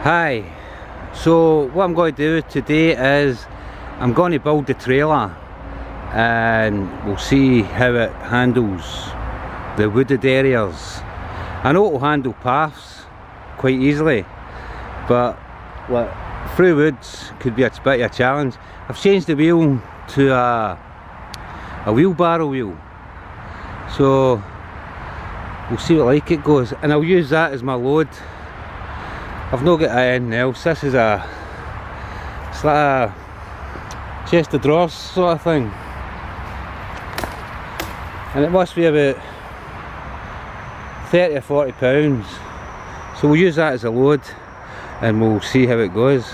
Hi, so what I'm going to do today is I'm going to build the trailer and we'll see how it handles the wooded areas. I know it will handle paths quite easily, but like, through woods could be a bit of a challenge. I've changed the wheel to a wheelbarrow wheel, so we'll see what like it goes, and I'll use that as my load. I've not got anything else. This is it's like a chest of drawers sort of thing, and it must be about 30 or 40 pounds, so we'll use that as a load and we'll see how it goes.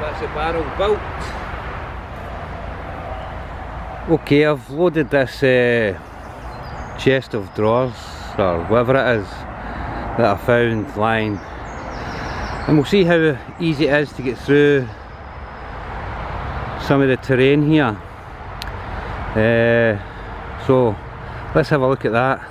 that's the barrel built. Okay, I've loaded this chest of drawers, or whatever it is, that I found lying, and we'll see how easy it is to get through some of the terrain here. So let's have a look at that.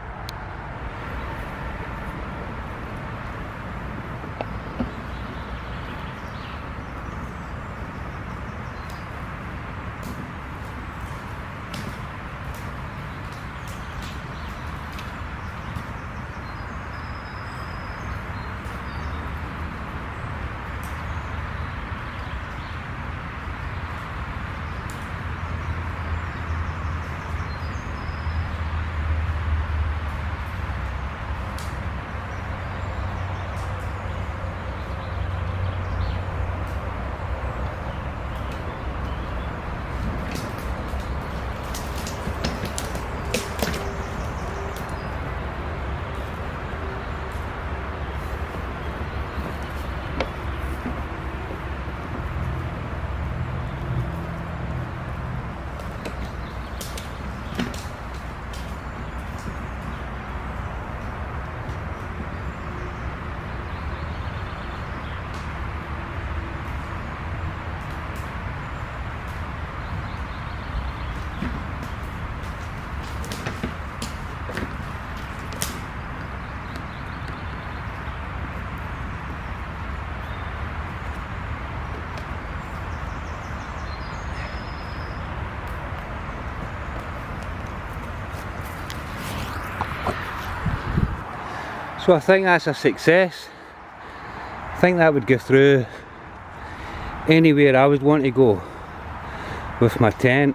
So I think that's a success. I think that would go through anywhere I would want to go with my tent.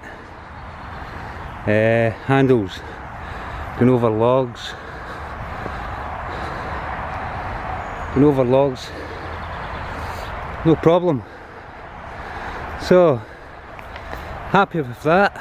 Handles going over logs. No problem. So happy with that.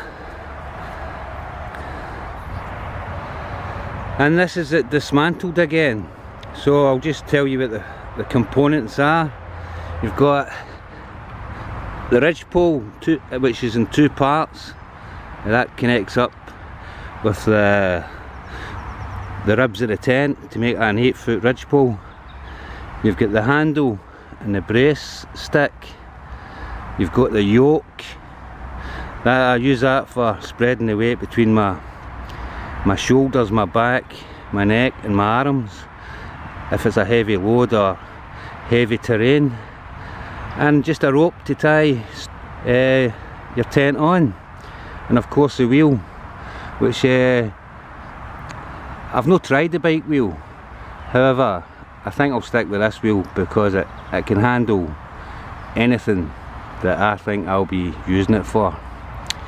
And this is it dismantled again. So I'll just tell you what the components are. You've got the ridge pole, which is in two parts. That connects up with the ribs of the tent to make an 8-foot ridge pole. You've got the handle and the brace stick. You've got the yoke. I use that for spreading the weight between my shoulders, my back, my neck and my arms if it's a heavy load or heavy terrain, and just a rope to tie your tent on, and of course the wheel, which I've not tried the bike wheel. However, I think I'll stick with this wheel because it can handle anything that I think I'll be using it for.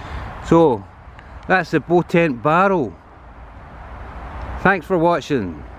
So that's the bow tent barrow. Thanks for watching.